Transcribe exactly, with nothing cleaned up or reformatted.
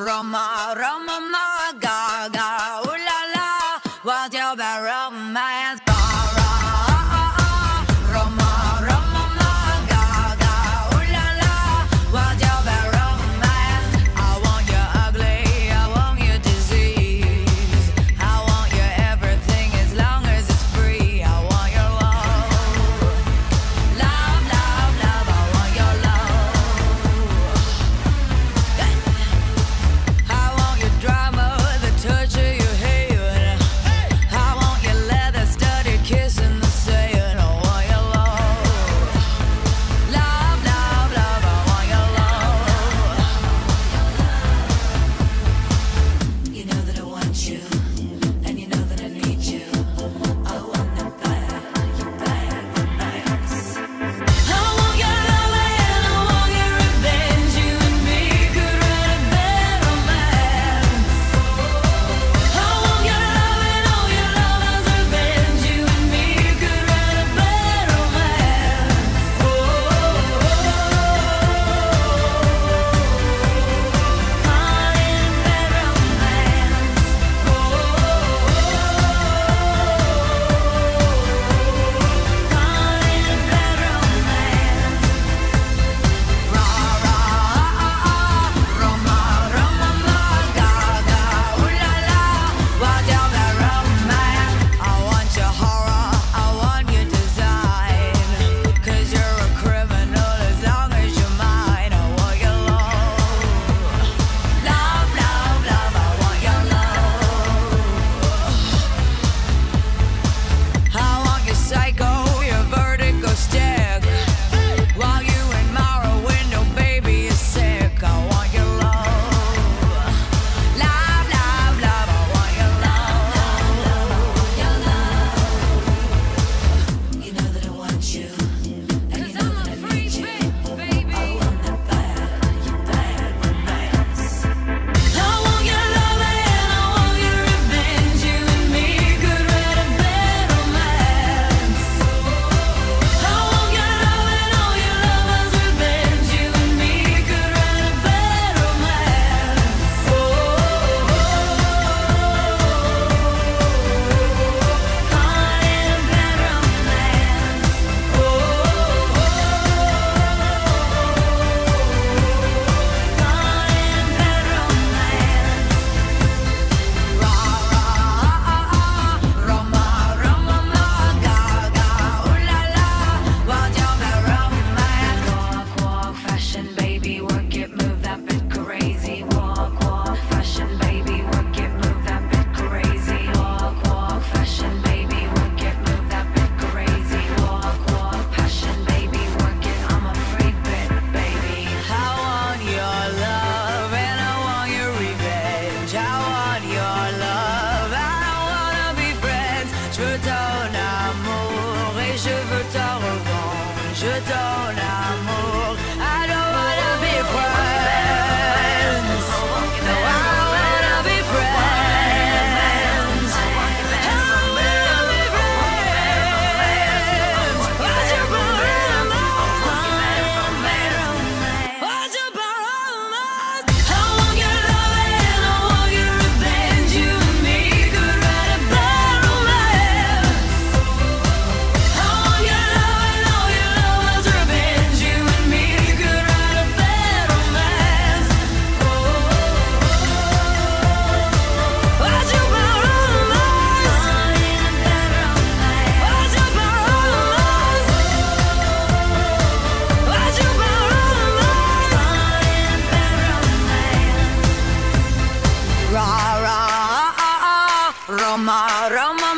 Roma, Roma, ma, ga, ga, ooh la la, what's your bad romance? Je donne amour. I don't wanna be friends. No, I wanna be friends. I wanna be friends. What's your problem? What's your problem? I want your love and I want your revenge. You and me could write a bad romance. I want your love and all your love was revenge. You and me could write a bad romance. What's your problem? What's your problem? What's your problem? Ra ra Roma Roma.